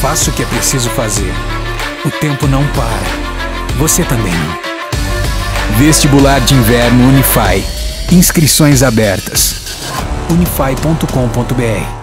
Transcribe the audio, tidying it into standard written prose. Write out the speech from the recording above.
faço o que é preciso fazer. O tempo não para. Você também não. Vestibular de Inverno Unify. Inscrições abertas. unify.com.br